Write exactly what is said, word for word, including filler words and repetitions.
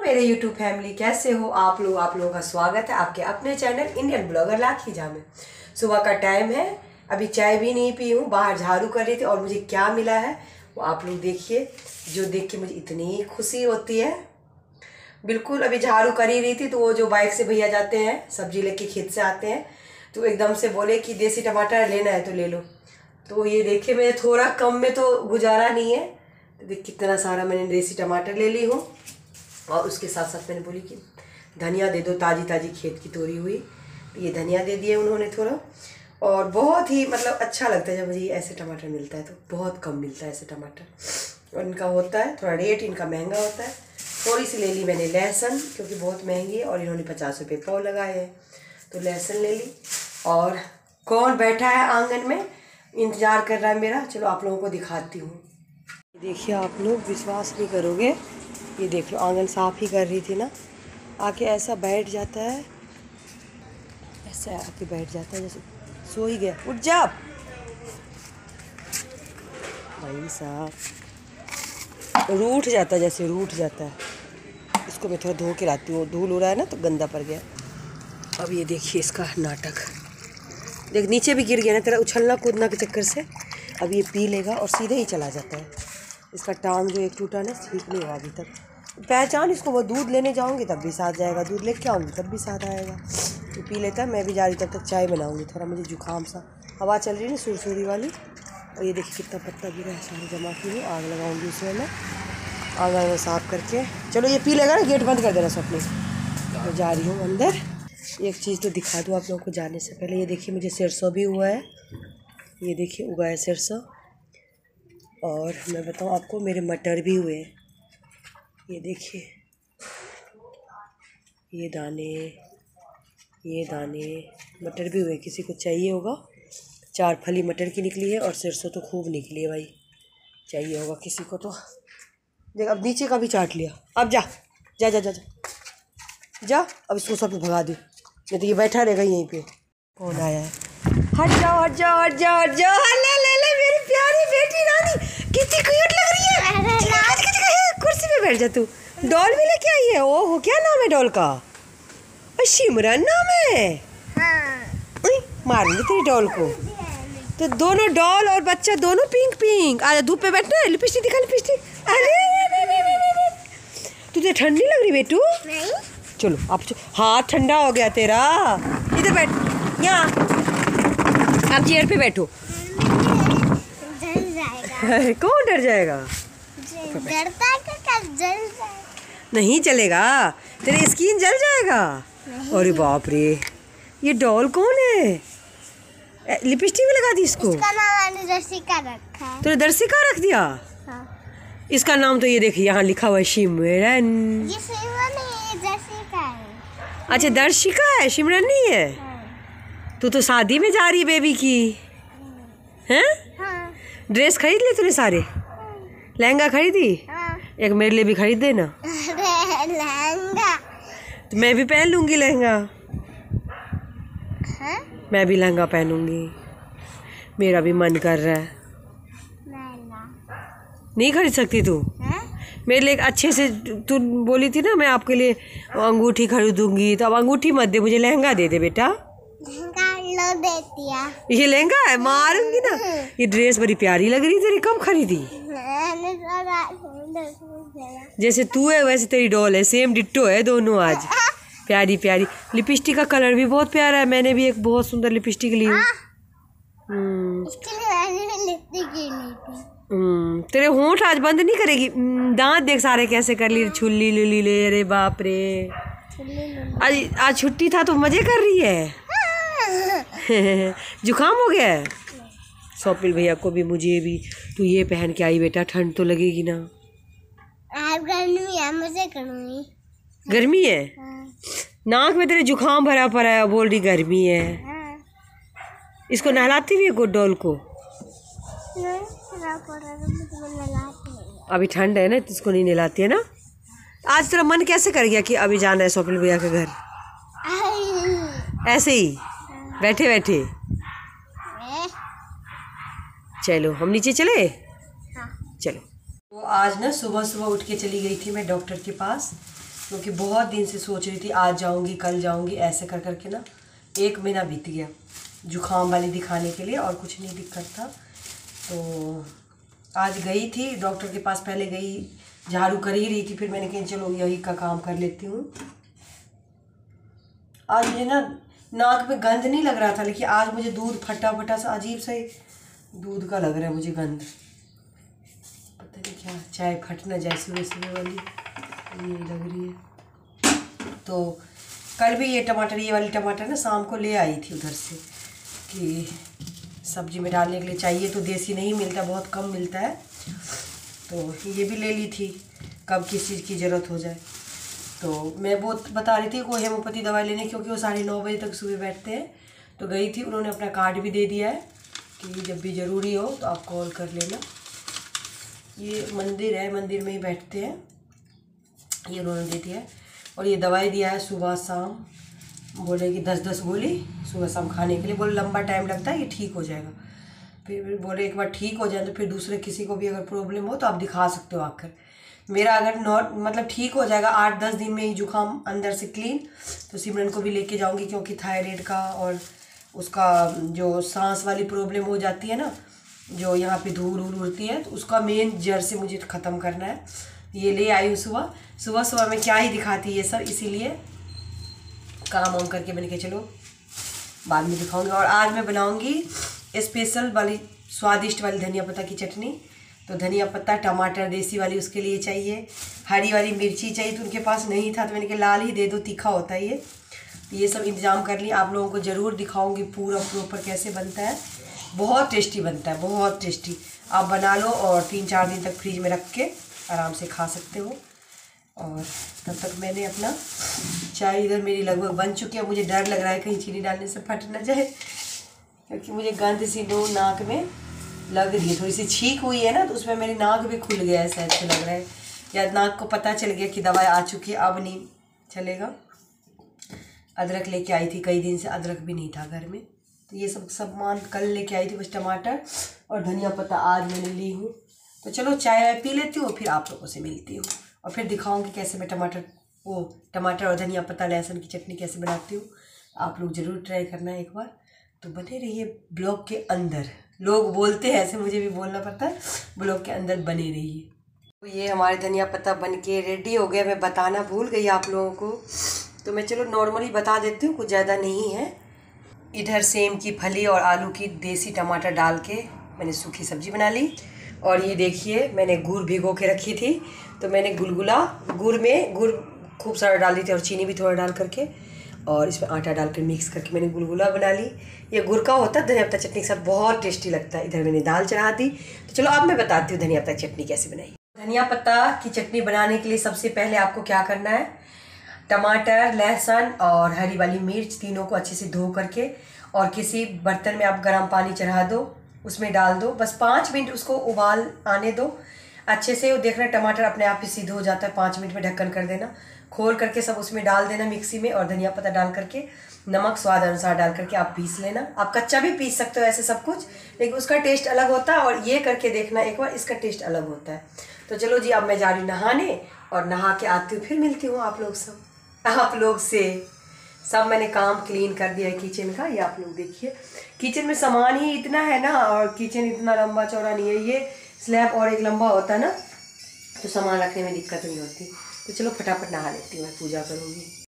मेरे YouTube family, कैसे हो आप लोग। आप लोगों का स्वागत है आपके अपने चैनल इंडियन ब्लॉगर लाखीजा में। सुबह का टाइम है, अभी चाय भी नहीं पी हूँ, बाहर झाड़ू कर रही थी और मुझे क्या मिला है वो आप लोग देखिए, जो देख के मुझे इतनी खुशी होती है। बिल्कुल अभी झाड़ू कर ही रही थी तो वो जो बाइक से भैया जाते हैं, सब्जी लेके खेत से आते हैं, तो एकदम से बोले कि देसी टमाटर लेना है तो ले लो। तो ये देखिए मेरे थोड़ा कम में तो गुजारा नहीं है, तो देख कितना सारा मैंने देसी टमाटर ले ली हूँ। और उसके साथ साथ मैंने बोली कि धनिया दे दो, ताज़ी ताज़ी खेत की तोड़ी हुई, तो ये धनिया दे दिए उन्होंने थोड़ा। और बहुत ही मतलब अच्छा लगता है जब मुझे ऐसे टमाटर मिलता है, तो बहुत कम मिलता है ऐसे टमाटर, और इनका होता है थोड़ा रेट इनका महंगा होता है। थोड़ी सी ले ली मैंने लहसुन, क्योंकि बहुत महंगी है और इन्होंने पचास रुपये पाव लगाए हैं, तो लहसुन ले ली। और कौन बैठा है आंगन में इंतज़ार कर रहा है मेरा, चलो आप लोगों को दिखाती हूँ। देखिए आप लोग विश्वास नहीं करोगे, ये देख लो आंगन साफ ही कर रही थी ना, आके ऐसा बैठ जाता है, ऐसा आके बैठ जाता है जैसे सो ही गया। उठ जा भाई साहब, रूठ जाता है जैसे रूठ जाता है। इसको मैं थोड़ा धो के लाती हूँ, धूल हो रहा है ना तो गंदा पड़ गया। अब ये देखिए इसका नाटक, देख नीचे भी गिर गया ना, तेरा उछलना कूदना के चक्कर से। अब ये पी लेगा और सीधे ही चला जाता है। इसका टांग जो एक टूटा ना ठीक नहीं हुआ अभी तक। पहचान इसको, वो दूध लेने जाऊंगी तब भी साथ जाएगा, दूध लेके आऊँगी तब भी साथ आएगा, तो पी लेता है। मैं भी जा रही तब तक चाय बनाऊँगी, थोड़ा मुझे जुकाम सा, हवा चल रही है ना सुरसुरी वाली। और ये देखिए कितना पत्ता गिरा है, सारे जमा की हूँ, आग लगाऊँगी उसमें मैं, आंगन में साफ करके। चलो ये पी लेगा ना, गेट बंद कर देना स्वप्न। मैं जा रही हूँ अंदर। एक चीज़ तो दिखा दूँ आप लोगों को जाने से पहले, ये देखिए मुझे सरसों भी हुआ है, ये देखिए उगा है सरसों। और मैं बताऊँ आपको मेरे मटर भी हुए हैं, ये देखिए ये दाने, ये दाने मटर भी हुए, किसी को चाहिए होगा। चार फली मटर की निकली है और सरसों तो खूब निकली है भाई, चाहिए होगा किसी को तो। देख अब नीचे का भी चाट लिया। अब जा जा जा जा जा, जा अब इसको सब भगा दे, नहीं तो ये बैठा रहेगा यहीं पे। कौन आया है? हट जाओ हट जाओ हट जाओ हट जाओ। ले ले ले मेरी प्यारी बेटी रानी, कितनी क्यूट लग रही है। कुर्सी पे बैठ जा तू। डॉल भी लेके आई है? ओहो क्या नाम है डॉल का? शिमरन नाम है। हाँ। मारूंगी तेरी डॉल को। तो दोनों डॉल और बच्चा दोनों पिंक पिंक। आ धूप पे बैठना है, लिपस्टिक दिखा लिपस्टिक। अरे तुझे ठंडी लग रही बेटू? नहीं। चलो अब हाथ ठंडा हो गया तेरा, इधर बैठ, यहाँ अब चेयर पे बैठो। डर जाएगा। कौन डर जाएगा? डरता है, जल जाएगा। नहीं चलेगा, तेरी स्किन जल जाएगा। अरे बाप रे, ये डॉल कौन है? लिपस्टिक भी लगा दी इसको? इसका नाम मैंने दर्शिका रखा है। तूने दर्शिका रख दिया? हाँ। इसका नाम तो ये देखिए यहाँ लिखा हुआ है शिमरन। ये शिमरन नहीं, ये दर्शिका है। अच्छा दर्शिका है, शिमरन नहीं है। हाँ। तू तो शादी में जा रही है बेबी की, हैं? हाँ। ड्रेस खरीद लिए तूने सारे? हाँ। लहंगा खरीदी? हाँ। एक मेरे लिए भी खरीद देना। लहंगा तो मैं भी पहन लूंगी लहंगा। हाँ? मैं भी लहंगा पहनूंगी, मेरा भी मन कर रहा है। नहीं खरीद सकती तू? हाँ? मेरे लिए अच्छे से, तू बोली थी ना मैं आपके लिए अंगूठी खरीदूंगी, तो अब अंगूठी मत दे मुझे, लहंगा दे दे बेटा। लहंगा लो देती है। ये लहंगा है, मारूंगी ना। ये ड्रेस बड़ी प्यारी लग रही तेरी, कब खरीदी? जैसे तू है वैसे तेरी डॉल है, सेम डिट्टो है दोनों। आज प्यारी प्यारी लिपस्टिक का कलर भी बहुत प्यारा है, मैंने भी एक बहुत सुंदर लिपस्टिक ली हूँ। हम्म तेरे होंठ आज बंद नहीं करेगी। दांत देख सारे कैसे कर ली, छुल्ली लुली ले, अरे बाप रे। आज आज छुट्टी था तो मजे कर रही है। जुकाम हो गया है स्वप्निल भैया को भी, मुझे भी। तू ये पहन के आई बेटा, ठंड तो लगेगी ना। गर्मी है, मजे करूंगी। गर्मी है? हाँ। नाक में तेरे जुकाम भरा पड़ा है, बोल रही गर्मी है। हाँ। इसको नहलाती भी है डॉल को? नहीं, अभी ठंड है ना, इसको नहीं नहलाती है ना। आज तेरा मन कैसे कर गया कि अभी जाना है स्वप्निल भैया के घर? ऐसे ही बैठे बैठे? चलो हम नीचे चले। हाँ। चलो। तो आज ना सुबह सुबह उठ के चली गई थी मैं डॉक्टर के पास, क्योंकि बहुत दिन से सोच रही थी आज जाऊंगी कल जाऊंगी, ऐसे कर करके ना एक महीना बीत गया जुकाम वाली दिखाने के लिए, और कुछ नहीं दिक्कत था। तो आज गई थी डॉक्टर के पास, पहले गई, झाड़ू कर ही रही थी, फिर मैंने कहा चलो यही का काम कर लेती हूँ। आज मुझे ना नाक में गंध नहीं लग रहा था, लेकिन आज मुझे दूध फटा फटा सा अजीब सा ही दूध का लग रहा है मुझे गंध, पता नहीं क्या, चाय फट ना जाए सुबह सुबह वाली ये लग रही है। तो कल भी ये टमाटर, ये वाली टमाटर ना शाम को ले आई थी उधर से कि सब्जी में डालने के लिए चाहिए, तो देसी नहीं मिलता, बहुत कम मिलता है, तो ये भी ले ली थी कब किस चीज़ की ज़रूरत हो जाए। तो मैं वो बता रही थी वो हेमोपैथी दवाई लेने, क्योंकि वो साढ़े नौ बजे तक सुबह बैठते हैं। तो गई थी, उन्होंने अपना कार्ड भी दे दिया है कि जब भी ज़रूरी हो तो आप कॉल कर लेना। ये मंदिर है, मंदिर में ही बैठते हैं, ये उन्होंने दे दिया है। और ये दवाई दिया है सुबह शाम, बोले कि दस दस गोली सुबह शाम खाने के लिए, बोले लंबा टाइम लगता है, ये ठीक हो जाएगा। फिर बोले एक बार ठीक हो जाए तो फिर दूसरे किसी को भी अगर प्रॉब्लम हो तो आप दिखा सकते हो आकर। मेरा अगर नॉट मतलब ठीक हो जाएगा आठ दस दिन में ही जुकाम अंदर से क्लीन, तो सिमरन को भी लेके जाऊंगी, क्योंकि थायराइड का और उसका जो सांस वाली प्रॉब्लम हो जाती है ना, जो यहाँ पे धूल धूल उड़ती है, तो उसका मेन जड़ से मुझे ख़त्म करना है। ये ले आई हूँ सुबह सुबह सुबह में क्या ही दिखाती है सर, इसीलिए काम वाम करके मैंने कहा चलो बाद में दिखाऊंगी। और आज मैं बनाऊंगी स्पेशल वाली स्वादिष्ट वाली धनिया पत्ता की चटनी। तो धनिया पत्ता, टमाटर देसी वाली उसके लिए चाहिए, हरी वाली मिर्ची चाहिए, तो उनके पास नहीं था तो मैंने कहा लाल ही दे दो, तीखा होता है ये। तो ये सब इंतज़ाम कर लिया, आप लोगों को ज़रूर दिखाऊंगी पूरा प्रॉपर कैसे बनता है। बहुत टेस्टी बनता है, बहुत टेस्टी। आप बना लो और तीन चार दिन तक फ्रिज में रख के आराम से खा सकते हो। और तब तक मैंने अपना चाय इधर मेरी लगभग बन चुकी है। मुझे डर लग रहा है कहीं चीनी डालने से फट ना जाए, क्योंकि मुझे गंध सी लो नाक में लग रही है, थोड़ी सी छींक हुई है ना, तो उसमें मेरी नाक भी खुल गया है, शायद से लग रहा है, या नाक को पता चल गया कि दवाई आ चुकी है, अब नहीं चलेगा। अदरक लेके आई थी, कई दिन से अदरक भी नहीं था घर में, तो ये सब सामान कल लेके आई थी, बस टमाटर और धनिया पत्ता आज मैंने ली हूँ। तो चलो चाय वाय पी लेती हूँ, फिर आप लोगों से मिलती हूँ और फिर दिखाऊँगी कैसे मैं टमाटर वो टमाटर और धनिया पत्ता लहसुन की चटनी कैसे बनाती हूँ। आप लोग ज़रूर ट्राई करना एक बार। तो बने रहिए ब्लॉग के अंदर, लोग बोलते हैं ऐसे, मुझे भी बोलना पड़ता है, ब्लॉग के अंदर बने रहिए। तो ये हमारे धनिया पत्ता बन के रेडी हो गया, मैं बताना भूल गई आप लोगों को, तो मैं चलो नॉर्मली बता देती हूँ, कुछ ज़्यादा नहीं है। इधर सेम की फली और आलू की देसी टमाटर डाल के मैंने सूखी सब्जी बना ली। और ये देखिए मैंने गुड़ भिगो के रखी थी, तो मैंने गुलगुला गुड़ में गुड़ खूब सारा डाल दी थी और चीनी भी थोड़ा डाल करके, और इसमें आटा डालकर मिक्स करके मैंने गुलगुला बना ली। ये गुड़ का होता है धनिया पत्ता चटनी के साथ, बहुत टेस्टी लगता है। इधर मैंने दाल चढ़ा दी। तो चलो अब मैं बताती हूँ धनिया पत्ता चटनी कैसे बनाई। धनिया पत्ता की चटनी बनाने के लिए सबसे पहले आपको क्या करना है, टमाटर, लहसुन और हरी वाली मिर्च तीनों को अच्छे से धो करके और किसी बर्तन में आप गर्म पानी चढ़ा दो, उसमें डाल दो, बस पाँच मिनट उसको उबाल आने दो अच्छे से। वो देखना टमाटर अपने आप ही सिद्ध हो जाता है, पाँच मिनट में ढक्कन कर देना, खोल करके सब उसमें डाल देना मिक्सी में, और धनिया पत्ता डाल करके नमक स्वाद अनुसार डाल करके आप पीस लेना। आप कच्चा भी पीस सकते हो ऐसे सब कुछ, लेकिन उसका टेस्ट अलग होता है, और ये करके देखना एक बार, इसका टेस्ट अलग होता है। तो चलो जी अब मैं जा रही हूँ नहाने, और नहा के आती हूँ, फिर मिलती हूँ आप लोग सब आप लोग से। सब मैंने काम क्लीन कर दिया है किचन का, ये आप लोग देखिए। किचन में सामान ही इतना है ना, और किचन इतना लंबा चौड़ा नहीं है, ये स्लैब और एक लंबा होता है ना, तो सामान रखने में दिक्कत नहीं होती। तो चलो फटाफट नहा लेती हूँ, मैं पूजा करूँगी।